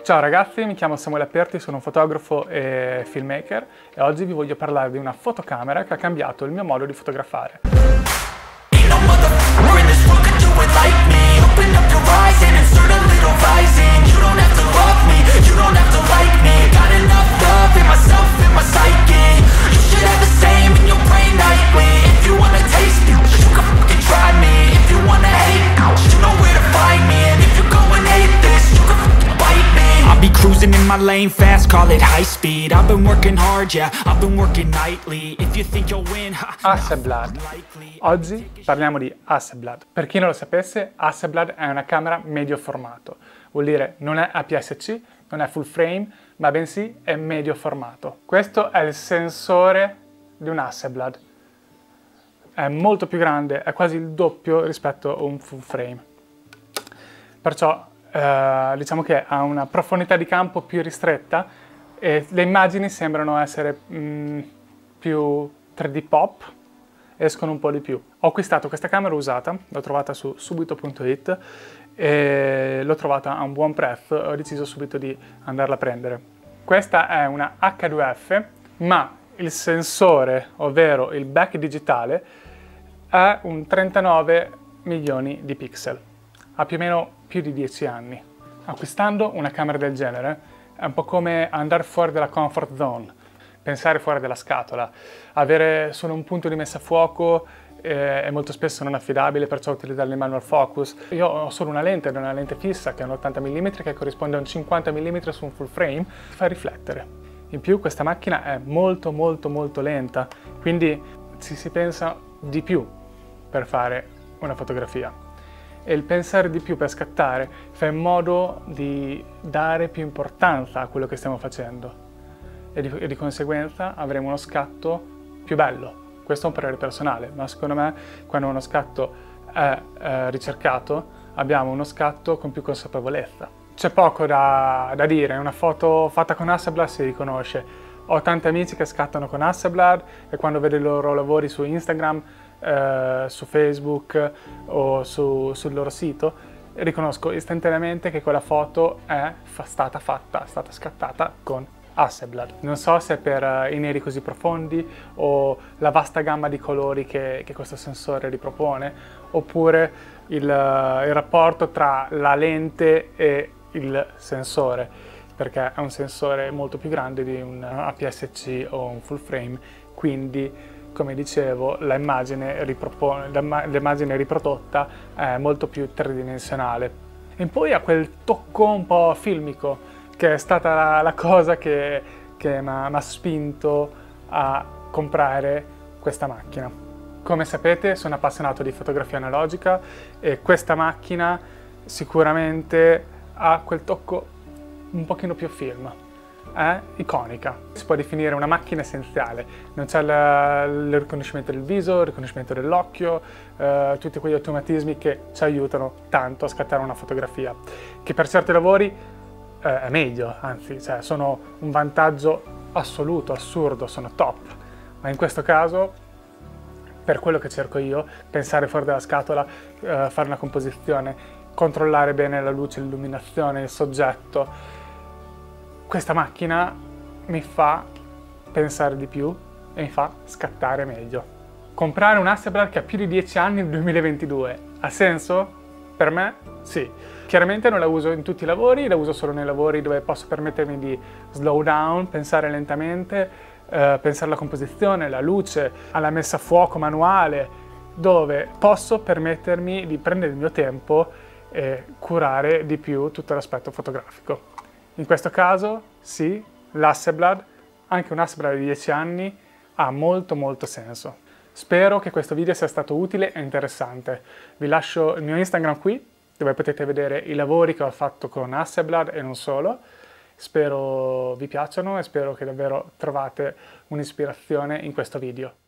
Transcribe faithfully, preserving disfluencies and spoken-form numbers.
Ciao ragazzi, mi chiamo Samuele Aperti, sono un fotografo e filmmaker e oggi vi voglio parlare di una fotocamera che ha cambiato il mio modo di fotografare. Cruising in my lane fast, call it high speed. I've been working hard, yeah, I've been working nightly. If you think you'll win, ha, Hasselblad. Oggi parliamo di Hasselblad. Per chi non lo sapesse, Hasselblad è una camera medio formato. Vuol dire non è A P S C, non è full frame, ma bensì è medio formato. Questo è il sensore di un Hasselblad. È molto più grande, è quasi il doppio rispetto a un full frame. Perciò Uh, diciamo che ha una profondità di campo più ristretta e le immagini sembrano essere mm, più tre D pop, escono un po' di più. Ho acquistato questa camera usata, l'ho trovata su subito punto it e l'ho trovata a un buon prezzo, ho deciso subito di andarla a prendere. Questa è una H due F, ma il sensore, ovvero il back digitale, è un trentanove milioni di pixel. Ha più o meno più di dieci anni. Acquistando una camera del genere è un po' come andare fuori dalla comfort zone, pensare fuori dalla scatola, avere solo un punto di messa a fuoco eh, è molto spesso non affidabile, perciò utilizzare il manual focus. Io ho solo una lente, una lente fissa che è un ottanta millimetri che corrisponde a un cinquanta millimetri su un full frame, fa riflettere. In più questa macchina è molto molto molto lenta, quindi ci si pensa di più per fare una fotografia. E il pensare di più per scattare fa in modo di dare più importanza a quello che stiamo facendo e di, e di conseguenza avremo uno scatto più bello. Questo è un parere personale, ma secondo me quando uno scatto è eh, ricercato abbiamo uno scatto con più consapevolezza. C'è poco da, da dire, una foto fatta con Hasselblad si riconosce. Ho tanti amici che scattano con Hasselblad e quando vedo i loro lavori su Instagram, eh, su Facebook o su, sul loro sito, riconosco istantaneamente che quella foto è fa stata fatta, è stata scattata con Hasselblad. Non so se è per uh, i neri così profondi o la vasta gamma di colori che, che questo sensore ripropone, oppure il, uh, il rapporto tra la lente e il sensore, perché è un sensore molto più grande di un A P S C o un full frame, quindi come dicevo l'immagine riprodotta è molto più tridimensionale. E poi ha quel tocco un po' filmico che è stata la, la cosa che, che mi ha spinto a comprare questa macchina. Come sapete sono appassionato di fotografia analogica e questa macchina sicuramente ha quel tocco un pochino più film, è iconica. Si può definire una macchina essenziale, non c'è il riconoscimento del viso, il riconoscimento dell'occhio, eh, tutti quegli automatismi che ci aiutano tanto a scattare una fotografia, che per certi lavori eh, è meglio, anzi, cioè, sono un vantaggio assoluto, assurdo, sono top, ma in questo caso, per quello che cerco io, pensare fuori dalla scatola, eh, fare una composizione, controllare bene la luce, l'illuminazione, il soggetto. Questa macchina mi fa pensare di più e mi fa scattare meglio. Comprare un Hasselblad che ha più di dieci anni nel duemilaventidue ha senso? Per me sì. Chiaramente non la uso in tutti i lavori, la uso solo nei lavori dove posso permettermi di slow down, pensare lentamente, eh, pensare alla composizione, alla luce, alla messa a fuoco manuale, dove posso permettermi di prendere il mio tempo e curare di più tutto l'aspetto fotografico. In questo caso, sì, l'Hasselblad, anche un Hasselblad di dieci anni, ha molto molto senso. Spero che questo video sia stato utile e interessante. Vi lascio il mio Instagram qui, dove potete vedere i lavori che ho fatto con Hasselblad e non solo. Spero vi piacciono e spero che davvero trovate un'ispirazione in questo video.